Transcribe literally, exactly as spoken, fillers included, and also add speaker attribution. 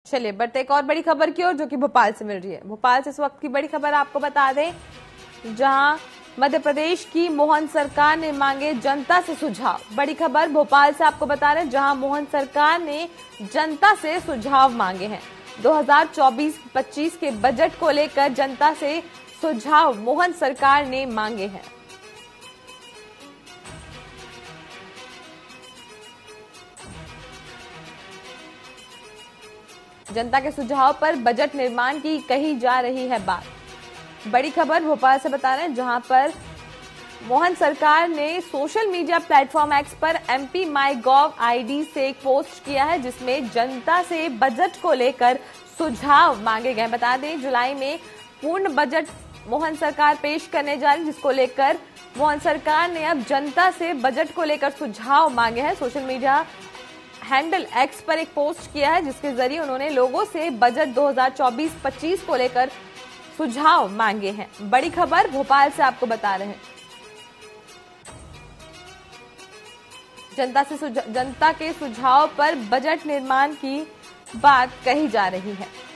Speaker 1: चलिए बढ़ते एक और बड़ी खबर की ओर, जो कि भोपाल से मिल रही है। भोपाल से इस वक्त की बड़ी खबर आपको बता दें, जहां मध्य प्रदेश की मोहन सरकार ने मांगे जनता से सुझाव। बड़ी खबर भोपाल से आपको बता रहे हैं, जहां मोहन सरकार ने जनता से सुझाव मांगे हैं। दो हज़ार चौबीस पच्चीस के बजट को लेकर जनता से सुझाव मोहन सरकार ने मांगे हैं। जनता के सुझाव पर बजट निर्माण की कही जा रही है बात। बड़ी खबर भोपाल से बता रहे हैं, जहां पर मोहन सरकार ने सोशल मीडिया प्लेटफॉर्म एक्स पर एमपी माई गॉव आईडी से एक पोस्ट किया है, जिसमें जनता से बजट को लेकर सुझाव मांगे गए। बता दें, जुलाई में पूर्ण बजट मोहन सरकार पेश करने जा रही, जिसको लेकर मोहन सरकार ने अब जनता से बजट को लेकर सुझाव मांगे हैं। सोशल मीडिया हैंडल एक्स पर एक पोस्ट किया है, जिसके जरिए उन्होंने लोगों से बजट दो हज़ार चौबीस पच्चीस को लेकर सुझाव मांगे हैं। बड़ी खबर भोपाल से आपको बता रहे हैं, जनता से जनता के सुझाव पर बजट निर्माण की बात कही जा रही है।